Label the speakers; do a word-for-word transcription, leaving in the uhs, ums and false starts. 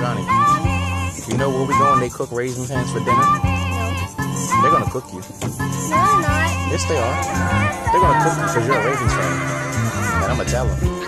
Speaker 1: Johnny, you know where we going? They cook Raisin Pans for dinner?
Speaker 2: No.
Speaker 1: They're gonna cook you.
Speaker 2: No, they're not.
Speaker 1: Yes, they are. They're gonna cook you because you're a Ravens fan. And I'm gonna tell them.